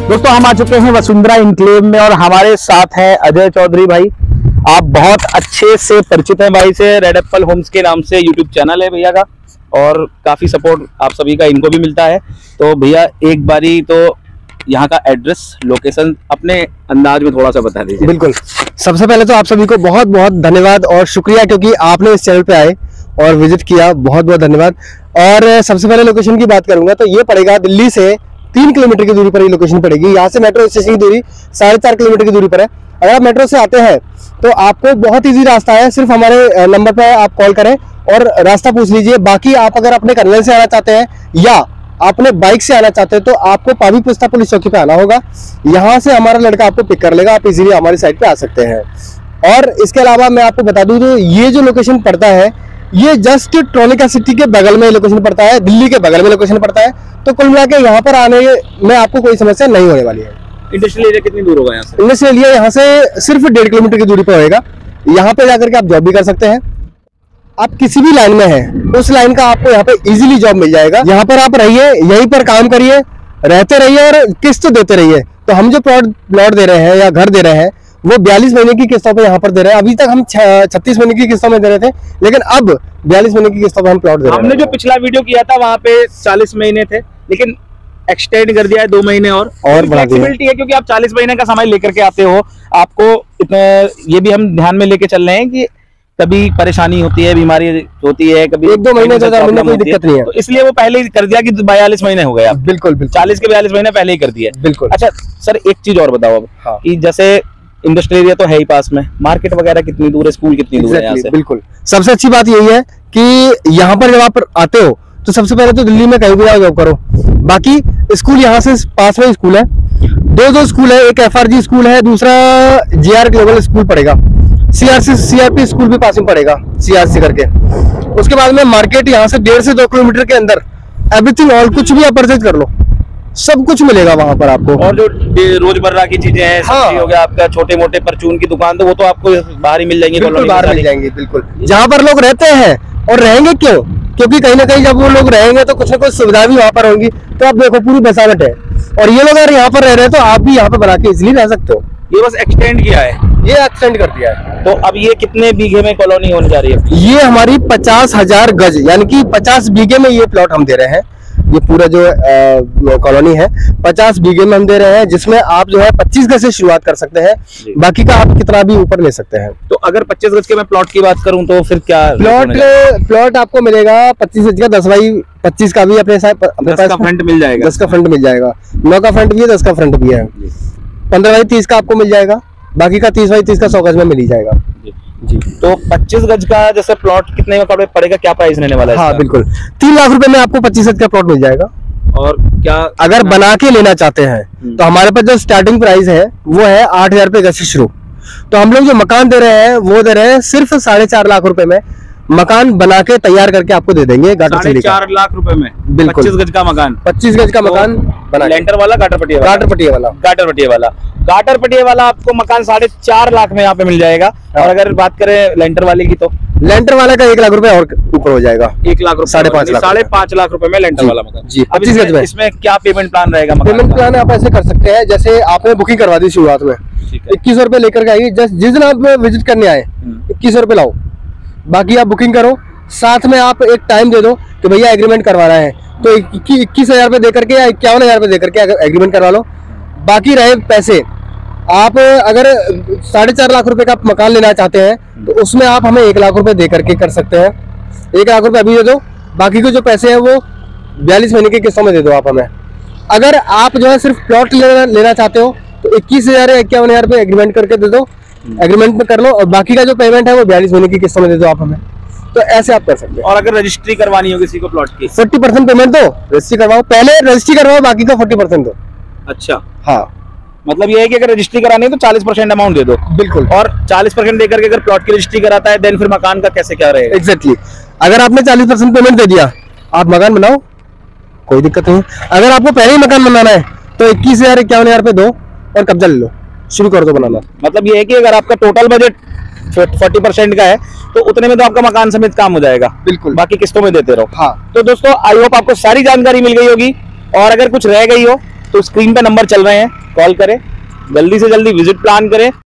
दोस्तों हम आ चुके हैं वसुंधरा इनक्लेव में और हमारे साथ हैं अजय चौधरी भाई। आप बहुत अच्छे से परिचित हैं भाई से, रेड एप्पल होम्स के नाम से यूट्यूब चैनल है भैया का और काफी सपोर्ट आप सभी का इनको भी मिलता है। तो भैया एक बारी तो यहाँ का एड्रेस, लोकेशन अपने अंदाज में थोड़ा सा बता दीजिए। बिल्कुल, सबसे पहले तो आप सभी को बहुत बहुत धन्यवाद और शुक्रिया क्योंकि आपने इस चैनल पे आए और विजिट किया, बहुत बहुत धन्यवाद। और सबसे पहले लोकेशन की बात करूंगा तो ये पड़ेगा दिल्ली से 3 किलोमीटर की दूरी पर ये लोकेशन पड़ेगी। यहाँ से मेट्रो स्टेशन की दूरी 4.5 किलोमीटर की दूरी पर है। अगर आप मेट्रो से आते हैं तो आपको बहुत इजी रास्ता है, सिर्फ हमारे नंबर पर आप कॉल करें और रास्ता पूछ लीजिए। बाकी आप अगर अपने कन्वेंस से आना चाहते हैं या अपने बाइक से आना चाहते हैं तो आपको पावी पुस्ता पुलिस चौकी पे आना होगा। यहाँ से हमारा लड़का आपको पिक कर लेगा, आप इजीली हमारी साइड पे आ सकते हैं। और इसके अलावा मैं आपको बता दूं तो ये जो लोकेशन पड़ता है ये जस्ट ट्रोनिका सिटी के बगल में लोकेशन पड़ता है, दिल्ली के बगल में लोकेशन पड़ता है। तो कुल मिला के यहाँ पर आने में आपको कोई समस्या नहीं होने वाली है। इंडस्ट्रियल एरिया कितनी दूर होगा यहाँ से? इंडस्ट्रियल एरिया यहाँ से सिर्फ 1.5 किलोमीटर की दूरी पर होगा। यहाँ पे जाकर के आप जॉब भी कर सकते हैं। आप किसी भी लाइन में हैं उस लाइन का आपको यहाँ पे इजीली जॉब मिल जाएगा। यहाँ पर आप रहिए, यहीं पर काम करिए, रहते रहिए और किस्त देते रहिए। तो हम जो प्लॉट दे रहे हैं या घर दे रहे हैं वो 42 महीने की किस्तों पे यहाँ पर दे रहे हैं। अभी तक हम 36 महीने की किस्तों में दे रहे थे, लेकिन अब 42 महीने की किस्तों पे हम प्लॉट दे रहे हैं। हमने जो पिछला वीडियो किया था वहाँ पे 40 महीने थे, लेकिन एक्सटेंड कर दिया है 2 महीने और फ्लेक्सिबिलिटी है क्योंकि आप 40 महीने का समय लेकर के आते हो। आपको इतने ये भी हम ध्यान में लेके चल रहे हैं कि कभी परेशानी होती है, बीमारी होती है, कभी 1-2 महीने कोई दिक्कत नहीं है, तो इसलिए वो पहले ही कर दिया कि 42 महीने हो गए। आप बिल्कुल 40 के 42 महीने पहले ही कर दिए। बिल्कुल। अच्छा सर, एक चीज और बताओ अब कि जैसे इंडस्ट्रियल एरिया तो है ही पास में, मार्केट वगैरह कितनी दूर है, स्कूल कितनी दूर है यहाँ से? बिल्कुल, सबसे अच्छी बात यही है कि यहाँ पर जब आप आते हो तो सबसे पहले तो दिल्ली में कहीं भी जॉब करो। बाकी स्कूल यहाँ से पास में स्कूल है, दो स्कूल है, एक FRG स्कूल है, दूसरा JR ग्लोबल स्कूल पड़ेगा, CRP स्कूल भी पास में पड़ेगा, CRC करके। उसके बाद में मार्केट यहाँ से 1.5 से 2 किलोमीटर के अंदर एवरीथिंग ऑल कुछ भी आप परचेज कर लो, सब कुछ मिलेगा वहां पर आपको। और जो रोजमर्रा की चीजें हैं, सब्जी हो गया, आपका छोटे मोटे परचून की दुकान, तो वो तो आपको बाहर ही मिल जाएंगी, बिल्कुल बाहर मिल जाएंगे। बिल्कुल, जहाँ पर लोग रहते हैं और रहेंगे क्यों, क्योंकि कहीं ना कहीं जब वो लोग रहेंगे तो कुछ ना कुछ सुविधा भी वहाँ पर होंगी। तो आप देखो पूरी बसावट है और ये लोग अगर यहाँ पर रह रहे हैं तो आप भी यहाँ पर बना के इजिली रह सकते हो। ये बस एक्सटेंड किया है, ये एक्सटेंड कर दिया है। तो अब ये कितने बीघे में कॉलोनी होने जा रही है? ये हमारी 50,000 गज यानी कि 50 बीघे में ये प्लॉट हम दे रहे हैं। ये पूरा जो कॉलोनी है 50 बीघे में हम दे रहे हैं, जिसमें आप जो है 25 गज से शुरुआत कर सकते हैं, बाकी का आप कितना भी ऊपर ले सकते हैं। तो अगर 25 गज के मैं प्लॉट की बात करूं तो फिर क्या प्लॉट आपको मिलेगा 25 गज का, 10x25 का भी अपने पास फ्रंट मिल जाएगा। 10 का फ्रंट मिल जाएगा, 9 का फ्रंट भी है, 10 का फ्रंट भी है। 15x30 का आपको मिल जाएगा, बाकी का 30x30 का 100 गज में मिल ही जाएगा जी। तो 25 गज का जैसे प्लॉट कितने में पड़ेगा, क्या प्राइस रहने वाला है? हाँ बिल्कुल, 3 लाख रुपए में आपको 25 गज का प्लॉट मिल जाएगा। और क्या अगर बना के लेना चाहते हैं तो हमारे पास जो स्टार्टिंग प्राइस है वो है 8,000 रुपए गज से शुरू। तो हम लोग जो मकान दे रहे हैं वो दे रहे हैं सिर्फ 4.5 लाख रुपए में। मकान बना के तैयार करके आपको दे देंगे, गाटर से लेकर 4 लाख रुपए में। बिल्कुल, 25 गज का मकान, 25 गज का मकान बना, लेंटर वाला, गाटर पटिया वाला आपको मकान 4.5 लाख में यहाँ पे मिल जाएगा। और अगर बात करें लेंटर वाले की तो लेंटर वाला का 1 लाख रुपए और ऊपर हो जाएगा, 1 लाख रुपए, 5.5 लाख रुपए में लेंटर वाला मकान जी। 25 गज में इसमें क्या पेमेंट प्लान रहेगा? पेमेंट प्लान आप ऐसे कर सकते हैं, जैसे आपने बुकिंग करवा दी शुरुआत में 2100 रुपए लेकर के आइए, जस्ट जिस दिन आप विजिट करने आए 2100 रुपए लाओ, बाकी आप बुकिंग करो। साथ में आप एक टाइम दे दो कि भैया एग्रीमेंट करवाना है, तो 21,000 रुपए देकर के या 51,000 रुपए देकर के एग्रीमेंट करवा लो। बाकी रहे पैसे, आप अगर 4.5 लाख रुपए का मकान लेना चाहते हैं तो उसमें आप हमें 1 लाख रुपए दे करके कर सकते हैं। 1 लाख रुपए अभी दे दो, बाकी के जो पैसे हैं वो 42 महीने की किस्तों में दे दो आप हमें। अगर आप जो है सिर्फ प्लॉट लेना चाहते हो तो 21,000 या 51,000 रुपए एग्रीमेंट करके दे दो, एग्रीमेंट में कर लो, और बाकी का जो पेमेंट है वो 42 महीने की किस्तों में दे दो आप हमें। तो ऐसे आप कर सकते हैं। और अगर रजिस्ट्री करवानी हो किसी को प्लॉट की, 40% पेमेंट दो, रजिस्ट्री करवाओ, पहले रजिस्ट्री करवाओ, बाकी का 40% दो। अच्छा, हाँ, मतलब ये है कि अगर रजिस्ट्री करानी है तो 40% अमाउंट दे दो। बिल्कुल, और 40% देकर के अगर प्लॉट की रजिस्ट्री कराता है देन फिर मकान का कैसे क्या रहेगा? एग्जैक्टली, अगर आपने 40% पेमेंट दे दिया, आप मकान बनाओ, कोई दिक्कत नहीं। अगर आपको पहले ही मकान बनाना है तो 21,000 51,000 रुपए दो और कब्जा ले लो, शुरू कर दो बनाना। मतलब ये है कि अगर आपका टोटल बजट 40% का है तो उतने में तो आपका मकान समेत काम हो जाएगा। बिल्कुल, बाकी किस्तों में देते रहो। हाँ। तो दोस्तों आई होप आपको सारी जानकारी मिल गई होगी, और अगर कुछ रह गई हो तो स्क्रीन पे नंबर चल रहे हैं, कॉल करें, जल्दी से जल्दी विजिट प्लान करें।